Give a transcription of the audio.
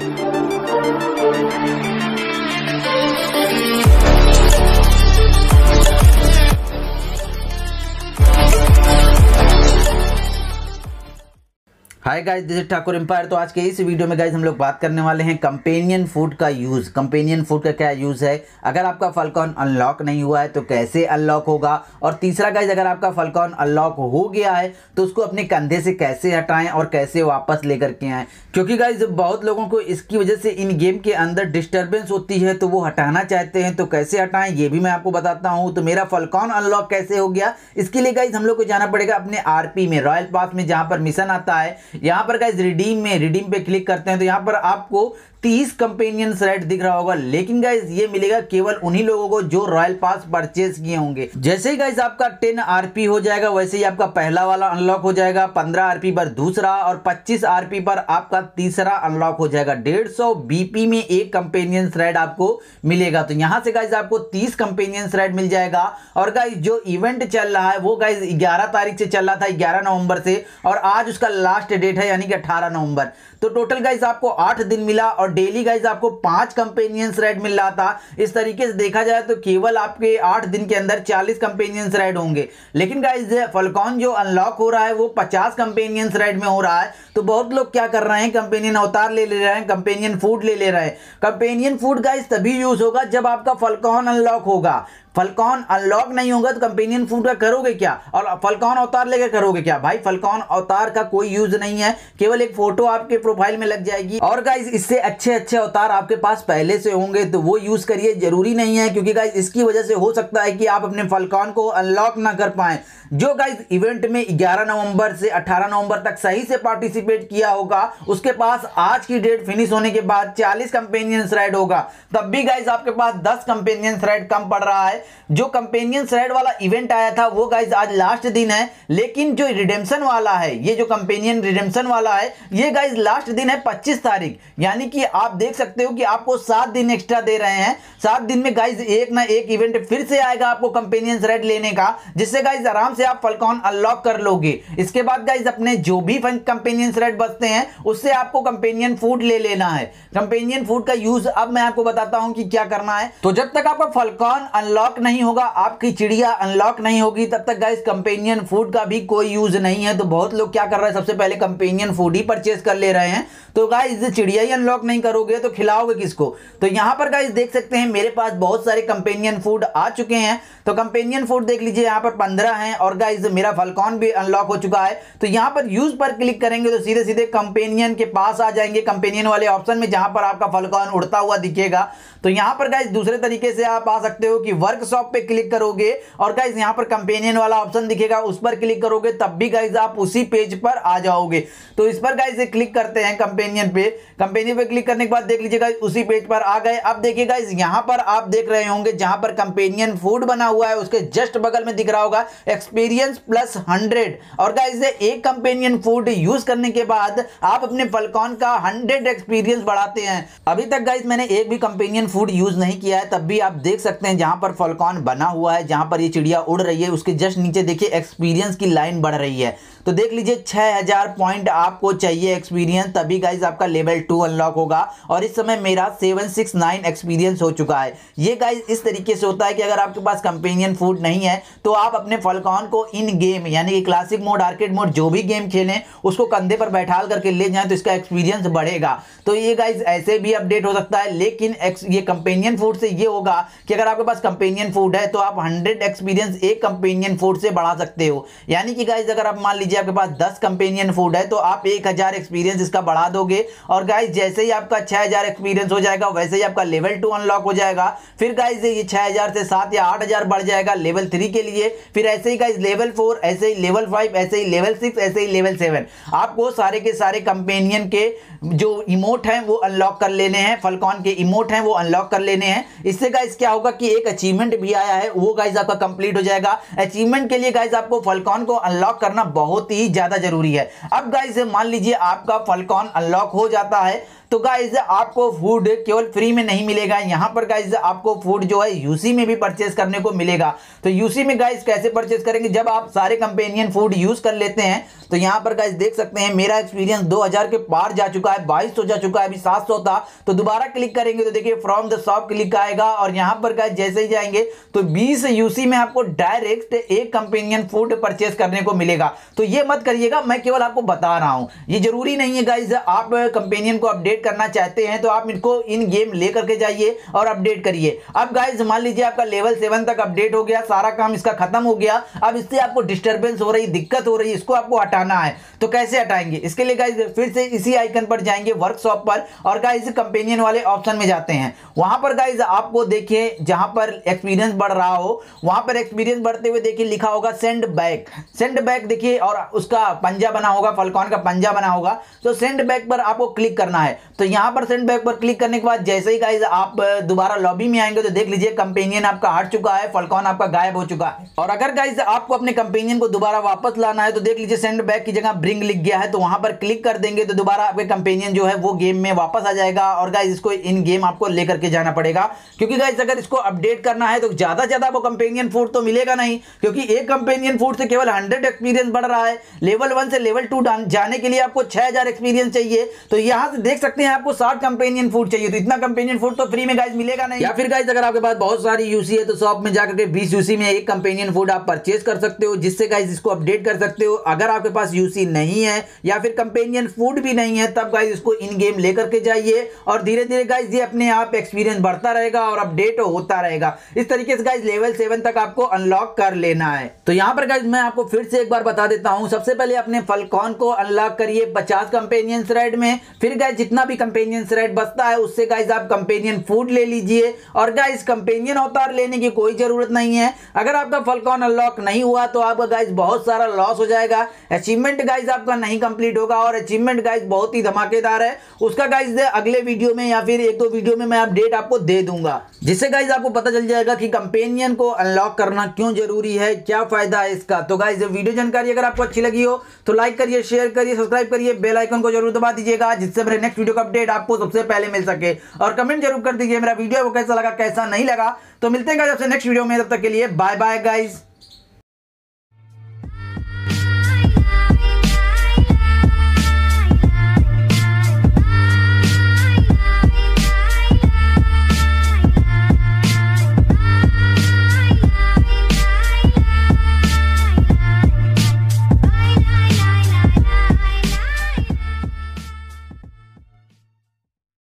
Hi guys, this is Thakur empire. तो आज के इस वीडियो में गाइस हम लोग बात करने वाले हैं कंपेनियन फूड का यूज़। कंपेनियन फूड का क्या यूज़ है, अगर आपका फलकॉन अनलॉक नहीं हुआ है तो कैसे अनलॉक होगा, और तीसरा गाइस अगर आपका फलकॉन अनलॉक हो गया है तो उसको अपने कंधे से कैसे हटाएं और कैसे वापस लेकर के आएँ। क्योंकि गाइस बहुत लोगों को इसकी वजह से इन गेम के अंदर डिस्टर्बेंस होती है तो वो हटाना चाहते हैं, तो कैसे हटाएं ये भी मैं आपको बताता हूँ। तो मेरा फलकॉन अनलॉक कैसे हो गया, इसके लिए गाइस हम लोग को जाना पड़ेगा अपने आरपी में, रॉयल पास में, जहाँ पर मिशन आता है। यहाँ पर गाइस रिडीम पे क्लिक करते हैं तो यहाँ पर आपको 30 कंपेनियन थ्रेड दिख रहा होगा, लेकिन गाइस ये मिलेगा केवल उन्हीं लोगों को जो रॉयल पास परचेज किए होंगे। जैसे ही गाइस आपका 10 आरपी हो जाएगा वैसे ही आपका पहला वाला अनलॉक हो जाएगा, 15 आरपी पर दूसरा और 25 आरपी पर आपका तीसरा अनलॉक हो जाएगा। 150 बीपी में एक कंपेनियन थ्रेड आपको मिलेगा। तो यहां से गाइस आपको 30 कंपेनियन थ्रेड मिल जाएगा। और गाइस जो इवेंट चल रहा है वो गाइस 11 तारीख से चल रहा था, 11 नवंबर से, और आज उसका लास्ट डेट है यानी कि 18 नवंबर। तो टोटल गाइस आपको 8 दिन मिला और डेली गाइस आपको 5 कंपेनियन थ्रेड मिल रहा था। इस तरीके से देखा जाए तो केवल आपके 8 दिन के अंदर 40 कंपेनियन थ्रेड होंगे। लेकिन गाइस फलकॉन जो अनलॉक हो रहा है वो 50 कंपेनियन थ्रेड में हो रहा है। तो बहुत लोग क्या कर रहे हैं, कंपेनियन अवतार ले रहे हैं, कंपेनियन फूड ले रहे हैं। कंपेनियन फूड गाइस तभी यूज होगा जब आपका फलकॉन अनलॉक होगा। फलकॉन अनलॉक नहीं होगा तो कंपेनियन फूड का करोगे क्या, और फलकॉन अवतार लेकर करोगे क्या? भाई फलकॉन अवतार का कोई यूज नहीं है, केवल एक फोटो आपके प्रोफाइल में लग जाएगी। और गाइस इससे अच्छे अच्छे अवतार आपके पास पहले से होंगे तो वो यूज करिए, जरूरी नहीं है, क्योंकि गाइस इसकी वजह से हो सकता है कि आप अपने फलकॉन को अनलॉक ना कर पाए। जो गाइस इवेंट में 11 नवंबर से 18 नवंबर तक सही से पार्टिसिपेट किया होगा उसके पास आज की डेट फिनिश होने के बाद 40 कंपेनियन थ्रेड होगा, तब भी गाइस आपके पास 10 कंपेनियन थ्रेड कम पड़ रहा है। जो कंपेनियन थ्रेड वाला इवेंट आया था वो गाइस आज लास्ट दिन है, लेकिन जो रिडेम्पशन वाला है, ये जो कंपेनियन रिडेम्पशन वाला है ये गाइस लास्ट दिन है 25 तारीख। यानी कि आप देख सकते हो कि आपको 7 दिन एक्स्ट्रा दे रहे हैं। 7 दिन में गाइस एक ना एक इवेंट फिर से आएगा आपको कंपेनियन थ्रेड लेने का, जिससे गाइस आराम से आप फलकॉन अनलॉक कर लोगे। इसके बाद गाइस अपने जो भी कंपेनियन थ्रेड बचते हैं उससे आपको कंपेनियन फूड ले लेना है। कंपेनियन फूड का यूज अब मैं आपको बताता हूं कि क्या करना है। तो जब तक आपका फलकॉन अनलॉक नहीं होगा, आपकी चिड़िया अनलॉक नहीं होगी, तब तक गाइस कंपेनियन फूड का भी कोई यूज नहीं है। तो बहुत लोग क्या कर रहे हैं, सबसे पहले कंपेनियन फूड ही परचेज कर ले रहे हैं। तो गाइस चिड़िया ही अनलॉक नहीं करोगे तो खिलाओगे किसको? तो यहां पर गाइस देख सकते हैं मेरे पास बहुत सारे कंपेनियन फूड आ चुके हैं। तो कंपेनियन फूड देख लीजिए यहां पर 15 हैं और गाइस मेरा फलकॉन भी अनलॉक हो चुका है। तो यहां पर यूज पर क्लिक करेंगे तो सीधे सीधे कंपेनियन के पास आ जाएंगे, कंपेनियन वाले ऑप्शन में, जहां पर आपका फलकॉन उड़ता हुआ दिखेगा। तो यहां पर गाइस दूसरे तरीके से आप आ सकते हो कि वर्कशॉप पे क्लिक करोगे और गाइस यहां पर कंपेनियन वाला ऑप्शन दिखेगा, उस पर क्लिक करोगे तब भी गाइस आप उसी पेज पर आ जाओगे। तो इस पर गाइस क्लिक करते हैं कंपेनियन पे। कंपेनियन पे क्लिक करने के बाद देख लीजिए गाइस उसी पेज पर आ गए। अब देखिए गाइस यहां पर आप देख रहे होंगे जहां पर कंपेनियन फूड बना हुआ है उसके जस्ट बगल में दिख रहा होगा एक्सपीरियंस प्लस 100। और गाइस एक कंपेनियन फूड यूज करने के बाद आप अपने फलकॉन का 100 एक्सपीरियंस बढ़ाते हैं। अभी तक गाइस मैंने एक भी कंपेनियन फूड यूज नहीं किया है, तब भी आप देख सकते हैं जहां पर फलकॉन बना हुआ है, जहां पर ये चिड़िया उड़ रही है, उसके जस्ट नीचे देखिए एक्सपीरियंस की लाइन बढ़ रही है। तो देख लीजिए 6000 पॉइंट आपको चाहिए एक्सपीरियंस, तभी गाइस आपका लेवल 2 अनलॉक होगा। और इस समय मेरा 769 एक्सपीरियंस हो चुका है। ये गाइस इस तरीके से होता है कि अगर आपके पास कंपेनियन फूड नहीं है तो आप अपने फलकॉन को इन गेम यानी कि क्लासिक मोड, आर्केड मोड, जो भी गेम खेलें उसको कंधे पर बैठाल करके ले जाएं तो इसका एक्सपीरियंस बढ़ेगा। तो ये गाइस ऐसे भी अपडेट हो सकता है, लेकिन ये कंपेनियन फूड से ये होगा कि अगर आपके पास कंपेनियन फूड है तो आप 100 एक्सपीरियंस एक कंपेनियन फूड से बढ़ा सकते हो। यानी कि गाइस अगर आप मान लीजिए आपके पास 10 कंपेनियन फूड है तो आप 1000 एक्सपीरियंस इसका बढ़ा दोगे। और गाइस जैसे ही आपका 6000 एक्सपीरियंस हो जाएगा वैसे ही आपका लेवल 2 अनलॉक हो जाएगा। फिर गाइस ये 6000 से 7 या 8000 बढ़ जाएगा लेवल 3 के लिए। फिर ऐसे ही गाइस लेवल 4, ऐसे ही लेवल 5, ऐसे ही लेवल 6, ऐसे ही लेवल 7। आपको सारे के सारे कंपेनियन के जो इमोट हैं वो अनलॉक कर लेने हैं, फलकॉन के इमोट हैं वो अनलॉक कर लेने हैं। इससे गाइस क्या होगा कि एक अचीवमेंट भी आया है वो गाइस आपका कंप्लीट हो जाएगा। अचीवमेंट के लिए गाइस आपको फलकॉन को अनलॉक करना बहुत ही ज्यादा जरूरी है। अब गाइस मान लीजिए आपका फलकॉन अनलॉक हो जाता है तो गाइज आपको फूड केवल फ्री में नहीं मिलेगा, यहाँ पर गाइज आपको फूड जो है यूसी में भी परचेस करने को मिलेगा। तो यूसी में गाइज कैसे परचेस करेंगे, जब आप सारे कंपेनियन फूड यूज कर लेते हैं तो यहाँ पर गाइज देख सकते हैं मेरा एक्सपीरियंस 2000 के पार जा चुका है, 2200 जा चुका है, अभी 700 था। तो दोबारा क्लिक करेंगे तो देखिए फ्रॉम द शॉप क्लिक आएगा और यहाँ पर गाइज जैसे ही जाएंगे तो 20 यूसी में आपको डायरेक्ट एक कंपेनियन फूड परचेस करने को मिलेगा। तो ये मत करिएगा, मैं केवल आपको बता रहा हूं, ये जरूरी नहीं है गाइज आप कंपेनियन को अपडेट करना चाहते हैं तो आप इनको इन गेम लेकर के जाइए और अपडेट करिए। अब गाइज मान लीजिए आपका लेवल 7 तक अपडेट हो गया, सारा काम इसका खत्म हो गया, अब इससे आपको डिस्टर्बेंस हो रही, दिक्कत हो रही, इसको आपको हटाना है। तो कैसे हटाएंगे, इसके लिए गाइज फिर से इसी आइकन पर जाएंगे वर्कशॉप पर और गाइज कंपेनियन वाले ऑप्शन में जाते हैं। वहां पर गाइज आपको देखिए जहां पर एक्सपीरियंस बढ़ रहा हो वहां पर एक्सपीरियंस बढ़ते हुए देखिए लिखा होगा सेंड बैक देखिए, और उसका पंजा बना होगा, फलकॉन का पंजा बना होगा। तो सेंड बैक पर आपको क्लिक करना है। तो यहां पर सेंड बैक पर क्लिक करने के बाद जैसे ही गाइज आप दोबारा लॉबी में आएंगे तो देख लीजिए कंपेनियन आपका हट चुका है, फलकॉन आपका गायब हो चुका है। और अगर गाइज आपको अपने कंपेनियन को दोबारा वापस लाना है तो देख लीजिए सेंड बैक की जगह ब्रिंग लिख गया है, तो वहां पर क्लिक कर देंगे तो दोबारा आपके कंपेनियन जो है वो गेम में वापस आ जाएगा। और गाइज इसको इन गेम आपको लेकर के जाना पड़ेगा, क्योंकि गाइज अगर इसको अपडेट करना है तो ज्यादा से ज्यादा वो कंपेनियन फूड तो मिलेगा नहीं, क्योंकि एक कंपेनियन फूड से केवल 100 एक्सपीरियंस बढ़ रहा है। लेवल 1 से लेवल 2 जाने के लिए आपको 6000 एक्सपीरियंस चाहिए। तो यहां से देख सकते हैं आपको 60 कंपेनियन फूड चाहिए, तो इतना कंपेनियन फूड तो फ्री में गाइज मिलेगा नहीं। या फिर गाइज अगर आपके पास बहुत सारी यूसी है तो शॉप में जाकर के 20 यूसी में एक कंपेनियन फूड आप परचेज कर सकते हो, जिससे गाइज इसको अपडेट कर सकते हो। अगर आपके पास यूसी नहीं है या फिर कंपेनियन फूड भी नहीं है तब गाइज इसको इन गेम लेकर के जाइए और धीरे धीरे गाइज ये अपने आप एक्सपीरियंस बढ़ता रहेगा और अपडेट होता रहेगा। इस तरीके से गाइज लेवल 7 तक आपको अनलॉक कर लेना है। तो यहां पर गाइज मैं आपको फिर से एक बार बता देता हूं, सबसे पहले अपने फलकॉन को अनलॉक करिए 50 कंपेनियन थ्रेड में, फिर गाइज जितना भी कंपेनियन थ्रेड बचता है उससे गाइज आप कंपेनियन फूड ले लीजिए। और गाइज कंपेनियन अवतार लेने की कोई जरूरत नहीं है, अगर आपका फलकॉन अनलॉक नहीं हुआ तो आपका गाइज बहुत सारा लॉस हो जाएगा, अचीवमेंट गाइज आपका नहीं कंप्लीट होगा। और अचीवमेंट गाइज बहुत ही धमाकेदार है, उसका गाइज अगले वीडियो में या फिर 1-2 वीडियो में मैं अपडेट आपको दे दूंगा, जिससे गाइज आपको पता चल जाएगा कि कंपेनियन को अनलॉक करना क्यों जरूरी है, क्या फायदा है इसका। तो गाइज वीडियो जानकारी अगर आपको अच्छी लगी हो तो लाइक करिए, शेयर करिए, सब्सक्राइब करिए, बेल आइकन को जरूर दबा दीजिएगा, जिससे मेरे नेक्स्ट वीडियो का अपडेट आपको सबसे पहले मिल सके। और कमेंट जरूर कर दीजिए मेरा वीडियो को कैसा लगा कैसा नहीं लगा। तो मिलते हैं गाइज आपसे नेक्स्ट वीडियो में, तब तक के लिए बाय बाय गाइज।